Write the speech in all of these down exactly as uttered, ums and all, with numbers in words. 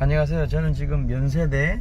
안녕하세요. 저는 지금 연세대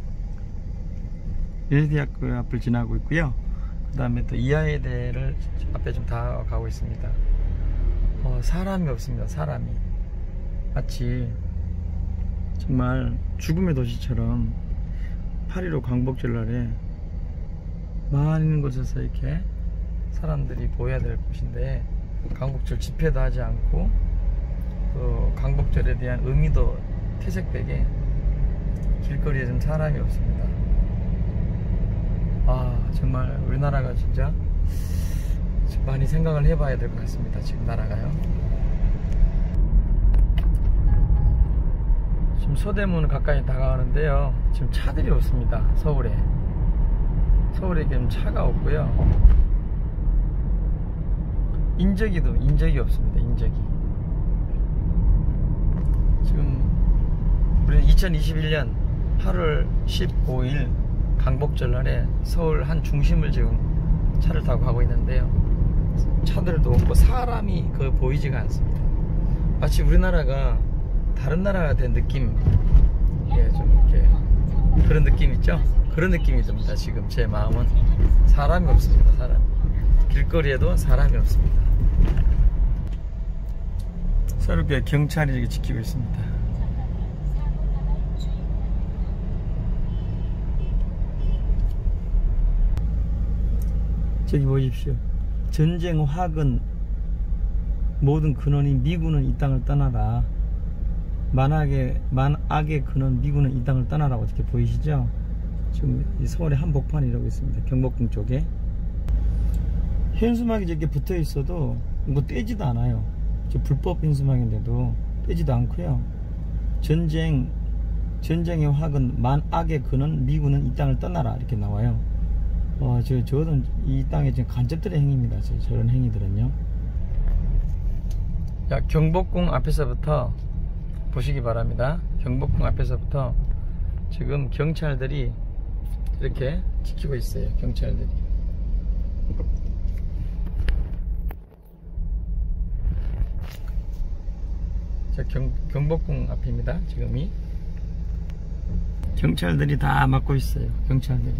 연세대학교 앞을 지나고 있고요. 그 다음에 또 이화여대를 앞에 좀 다가가고 있습니다. 어, 사람이 없습니다. 사람이 마치 정말 죽음의 도시처럼 팔일오 광복절날에 많은 곳에서 이렇게 사람들이 보여야 될 곳인데 광복절 집회도 하지 않고 또 광복절에 대한 의미도 퇴색되게 길거리에 좀 사람이 없습니다. 아, 정말 우리나라가 진짜 많이 생각을 해봐야 될 것 같습니다. 지금 나라가요. 지금 서대문 가까이 다가가는데요. 지금 차들이 없습니다. 서울에 서울에 지금 차가 없고요. 인적이도 인적이 없습니다. 인적이 지금 우리 이천이십일 년 팔월 십오일 광복절날에 서울 한 중심을 지금 차를 타고 가고 있는데요. 차들도 없고 사람이 거의 보이지가 않습니다. 마치 우리나라가 다른 나라가 된 느낌, 예, 좀 이렇게 그런 느낌 있죠? 그런 느낌이 듭니다. 지금 제 마음은 사람이 없습니다. 사람 길거리에도 사람이 없습니다. 서울교회 경찰이 이렇게 지키고 있습니다. 저기 보십시오. 전쟁 화근 모든 근원이 미군은 이 땅을 떠나라. 만악의 만악의 근원 미군은 이 땅을 떠나라고 이렇게 보이시죠? 지금 이 서울의 한복판이 이러고 있습니다. 경복궁 쪽에 현수막이 이렇게 붙어 있어도 뭐 떼지도 않아요. 저 불법 현수막인데도 떼지도 않고요. 전쟁 전쟁의 화근 만악의 근원 미군은 이 땅을 떠나라 이렇게 나와요. 와, 저, 저는 이 땅에 지금 간접들의 행위입니다. 저, 저런 행위들은요. 야, 경복궁 앞에서부터 보시기 바랍니다. 경복궁 앞에서부터 지금 경찰들이 이렇게 지키고 있어요. 경찰들이. 자, 경, 경복궁 앞입니다. 지금이. 경찰들이 다 막고 있어요. 경찰들이.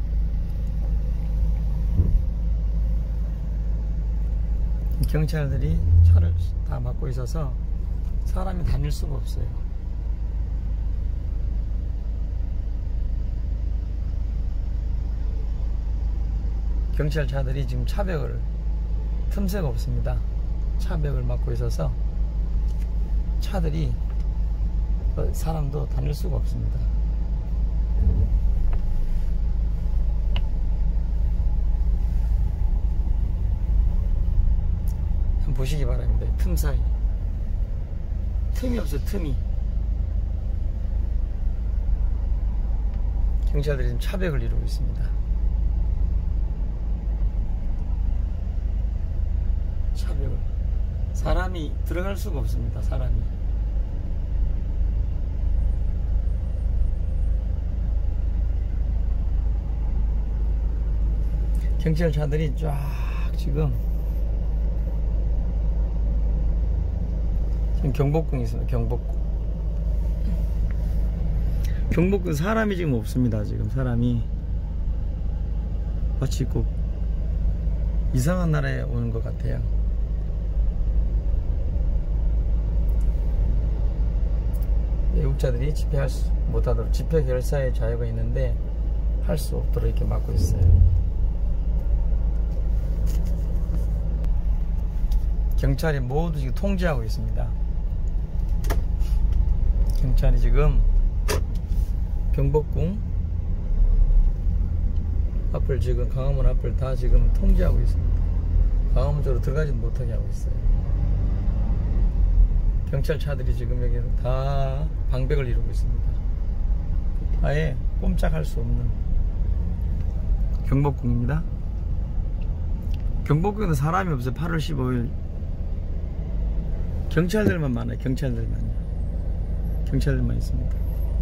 경찰들이 차를 다 막고 있어서 사람이 다닐 수가 없어요. 경찰차들이 지금 차벽을 틈새가 없습니다. 차벽을 막고 있어서 차들이 사람도 다닐 수가 없습니다. 보시기 바랍니다. 틈 사이 틈이 없어요. 틈이. 경찰들이 지금 차벽을 이루고 있습니다. 차벽을 사람이 들어갈 수가 없습니다. 사람이. 경찰차들이 쫙 지금 경복궁이 있습니다. 경복궁. 경복궁 사람이 지금 없습니다. 지금 사람이 마치 꼭 이상한 나라에 오는 것 같아요. 외국자들이 집회할 수 못하도록 집회 결사의 자유가 있는데 할 수 없도록 이렇게 막고 있어요. 경찰이 모두 지금 통제하고 있습니다. 경찰이 지금 경복궁 앞을 지금 광화문 앞을 다 지금 통제하고 있습니다. 광화문 쪽으로 들어가지 못하게 하고 있어요. 경찰차들이 지금 여기 다 방백을 이루고 있습니다. 아예 꼼짝할 수 없는 경복궁입니다. 경복궁에도 사람이 없어요. 팔월 십오일 경찰들만 많아요. 경찰들만요. 경찰들만 있습니다.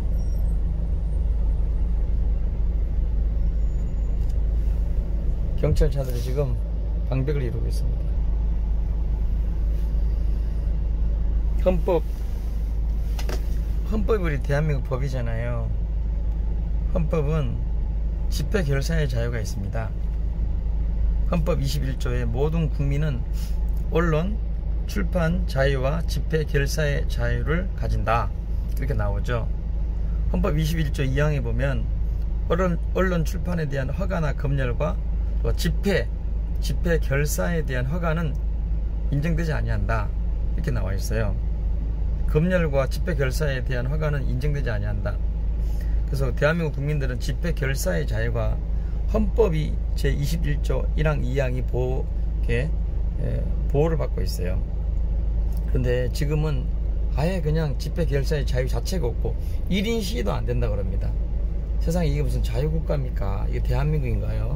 경찰차들이 지금 방백을 이루고 있습니다. 헌법 헌법이 우리 대한민국 법이잖아요. 헌법은 집회 결사의 자유가 있습니다. 헌법 이십일 조에 모든 국민은 언론, 출판 자유와 집회 결사의 자유를 가진다, 이렇게 나오죠. 헌법 이십일 조 이 항에 보면 언론, 언론 출판에 대한 허가나 검열과 또 집회, 집회 결사에 대한 허가는 인정되지 아니한다, 이렇게 나와 있어요. 검열과 집회 결사에 대한 허가는 인정되지 아니한다. 그래서 대한민국 국민들은 집회 결사의 자유가 헌법이 제이십일 조 일 항 이 항이 보호, 에, 보호를 받고 있어요. 그런데 지금은 아예 그냥 집회 결사의 자유 자체가 없고 일 인 시위도 안 된다 그럽니다. 세상에 이게 무슨 자유국가입니까? 이게 대한민국인가요?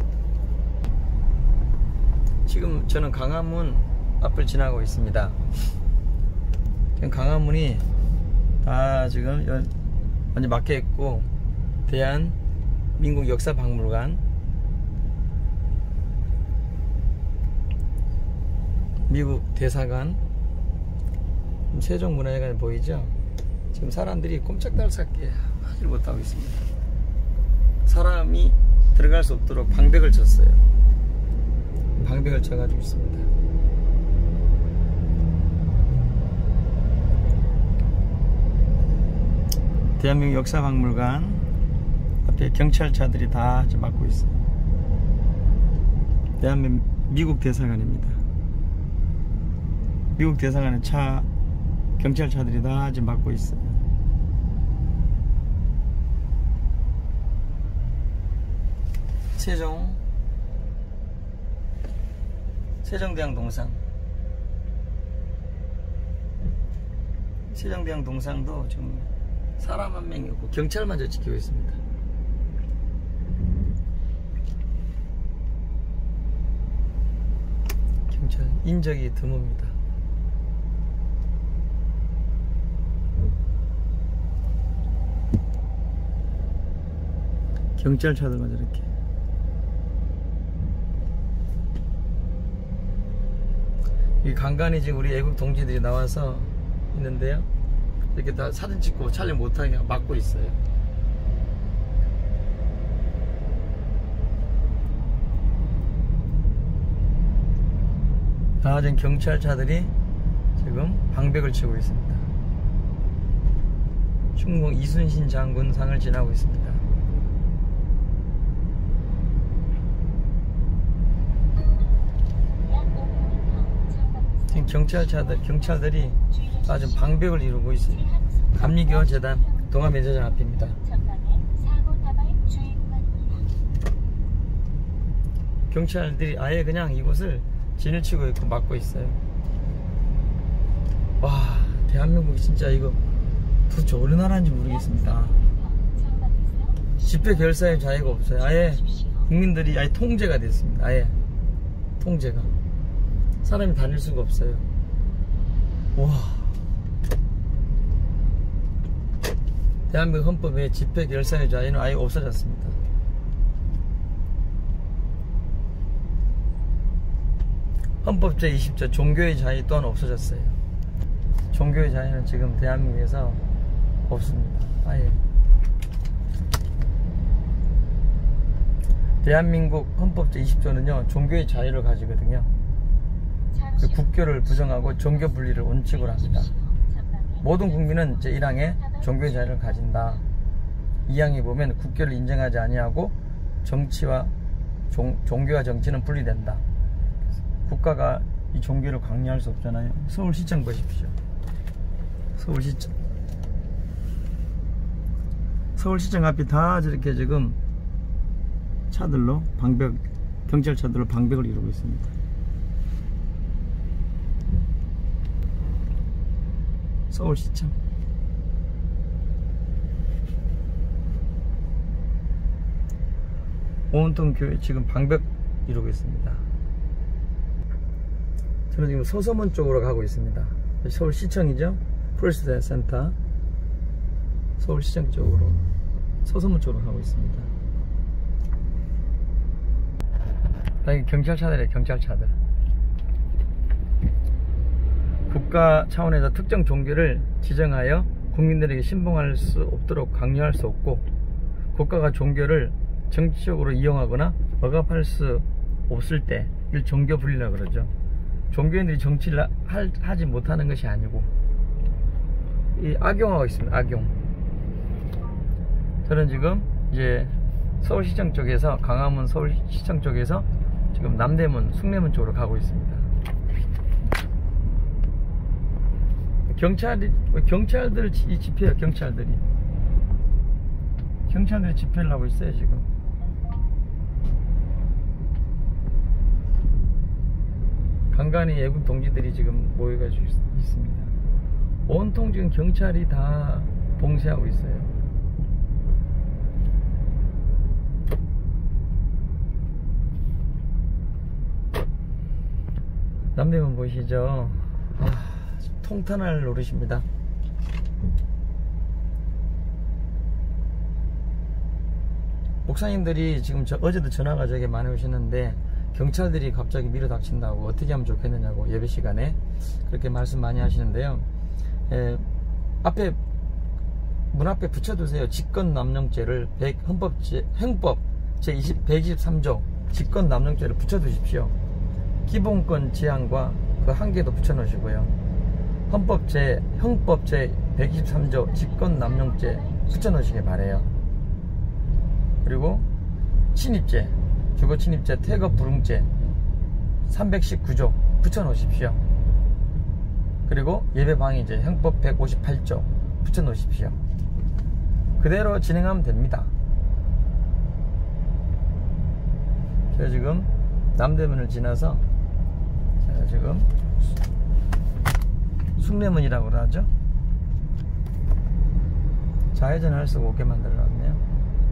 지금 저는 광화문 앞을 지나고 있습니다. 지금 광화문이 다 지금 완전 막혀 있고, 대한민국 역사박물관, 미국 대사관, 세종문화회관이 보이죠? 지금 사람들이 꼼짝달싹하게 하질 못하고 있습니다. 사람이 들어갈 수 없도록 방벽을 쳤어요. 방벽을 쳐가지고 있습니다. 대한민국 역사박물관 앞에 경찰차들이 다 막고 있어요. 대한민국 미국 대사관입니다. 미국 대사관에 차, 경찰차들이 다 지금 막고 있어요. 세종, 세종대왕 동상, 세종대왕 동상도 지금 사람 한 명이 없고 경찰만 저 지키고 있습니다. 경찰 인적이 드뭅니다. 경찰차들만 저렇게. 이 간간히 지금 우리 애국 동지들이 나와서 있는데요, 이렇게 다 사진 찍고 촬영 못하게 막고 있어요. 다 지금 경찰차들이 지금 방벽을 치고 있습니다. 충북 이순신 장군 상을 지나고 있습니다. 지금 경찰차들, 경찰들이 다 지금 방벽을 이루고 있어요. 감리교 재단 동아면세점 앞입니다. 경찰들이 아예 그냥 이곳을 진을 치고 있고 막고 있어요. 와, 대한민국이 진짜 이거 도대체 어느 나라인지 모르겠습니다. 집회 결사의 자유가 없어요. 아예 국민들이 아예 통제가 됐습니다. 아예 통제가. 사람이 다닐 수가 없어요. 와, 대한민국 헌법에 집회 결사의 자유는 아예 없어졌습니다. 헌법 제이십 조 종교의 자유 또한 없어졌어요. 종교의 자유는 지금 대한민국에서 없습니다. 아예. 대한민국 헌법 제이십 조는요 종교의 자유를 가지거든요. 그 국교를 부정하고 종교 분리를 원칙으로 합니다. 모든 국민은 제일 항에 종교의 자유를 가진다. 이 항에 보면 국교를 인정하지 아니하고 정치와 종, 종교와 정치는 분리된다. 국가가 이 종교를 강요할 수 없잖아요. 서울시청 보십시오. 서울시청. 서울시청 앞이 다 저렇게 지금 차들로 방벽, 경찰차들로 방벽을 이루고 있습니다. 서울시청. 온통 교회 지금 방벽 이루고 있습니다. 저는 지금 서서문 쪽으로 가고 있습니다. 서울시청이죠. 프레스 센터. 서울시청 쪽으로, 서서문 쪽으로 가고 있습니다. 여기 경찰차들이에요. 경찰차들. 국가 차원에서 특정 종교를 지정하여 국민들에게 신봉할 수 없도록 강요할 수 없고, 국가가 종교를 정치적으로 이용하거나 억압할 수 없을 때 이를 종교 분리라고 그러죠. 종교인들이 정치를 하, 하지 못하는 것이 아니고 이 악용하고 있습니다. 악용. 저는 지금 이제 서울시청 쪽에서, 강화문 서울시청 쪽에서 지금 남대문, 숭례문 쪽으로 가고 있습니다. 경찰이, 경찰들 이 집회요. 경찰들이 경찰들이 집회를 하고 있어요 지금. 간간히 애국 동지들이 지금 모여가지고 있습니다. 온통 지금 경찰이 다 봉쇄하고 있어요. 남대문 보이시죠? 아, 통탄할 노릇입니다. 목사님들이 지금 저, 어제도 전화가 저에게 많이 오셨는데, 경찰들이 갑자기 밀어닥친다고 어떻게 하면 좋겠느냐고 예배 시간에 그렇게 말씀 많이 하시는데요. 에, 앞에 문 앞에 붙여두세요. 직권남용죄를 헌법제, 형법 제백이십삼 조 직권남용죄를 붙여두십시오. 기본권 제한과 그 한계도 붙여놓으시고요. 헌법 제 형법 제백이십삼 조 직권남용죄 붙여놓으시길 바래요. 그리고 침입죄, 주거침입죄, 퇴거불응죄 삼백십구 조 붙여놓으십시오. 그리고 예배방해죄 형법 백오십팔 조 붙여놓으십시오. 그대로 진행하면 됩니다. 제가 지금 남대문을 지나서 제가 지금 숭례문이라고 하죠. 좌회전을 할 수가 없게 만들어놨네요.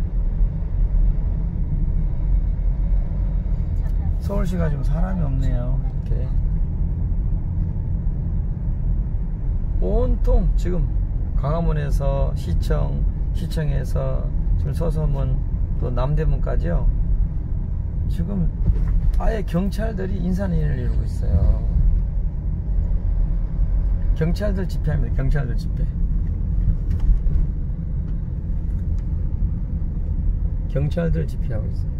서울시가 지금 사람이 없네요. 이렇게 온통 지금 광화문에서 시청, 시청에서 지금 서서문 또 남대문까지요. 지금 아예 경찰들이 인산인해를 이루고 있어요. 경찰들 집회합니다. 경찰들 집회. 경찰들 집회하고 있어요.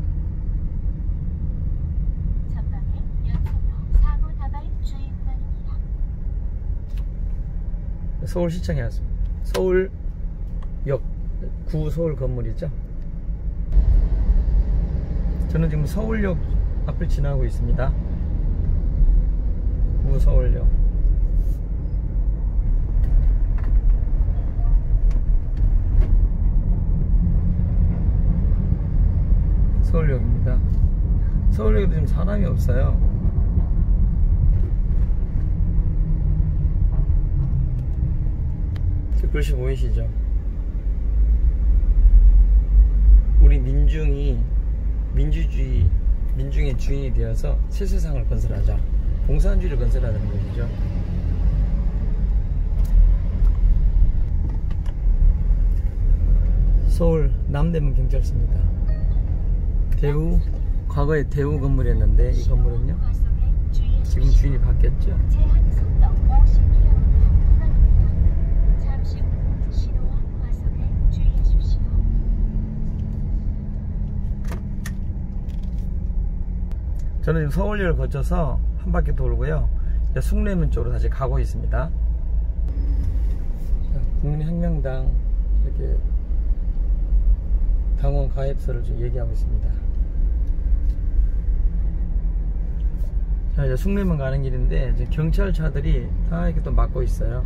서울시청에 왔습니다. 서울역 구 서울 건물이죠. 저는 지금 서울역 앞을 지나고 있습니다. 구 서울역. 서울역입니다. 서울역에도 지금 사람이 없어요. 글씨 보이시죠? 우리 민중이 민주주의, 민중의 주인이 되어서 새 세상을 건설하자, 공산주의를 건설하는 것이죠. 서울 남대문 경찰서입니다. 대우, 과거에 대우 건물이었는데 이 건물은요 지금 주인이 바뀌었죠. 저는 지금 서울역을 거쳐서 한 바퀴 돌고요, 숭례문 쪽으로 다시 가고 있습니다. 국민혁명당 이렇게 당원 가입서를 좀 얘기하고 있습니다. 자, 이제 숭례문 가는 길인데 이제 경찰차들이 다 이렇게 또 막고 있어요.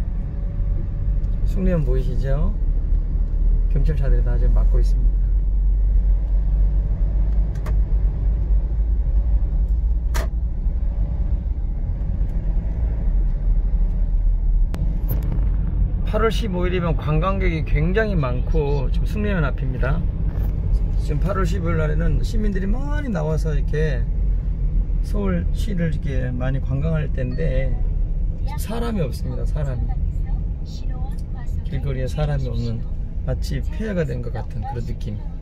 숭례문 보이시죠? 경찰차들이 다 지금 막고 있습니다. 팔월 십오일이면 관광객이 굉장히 많고, 지금 숭례문 앞입니다. 지금 팔월 십오일 날에는 시민들이 많이 나와서 이렇게 서울시를 이렇게 많이 관광할 때인데 사람이 없습니다. 사람이. 길거리에 사람이 없는, 마치 폐허가 된 것 같은 그런 느낌.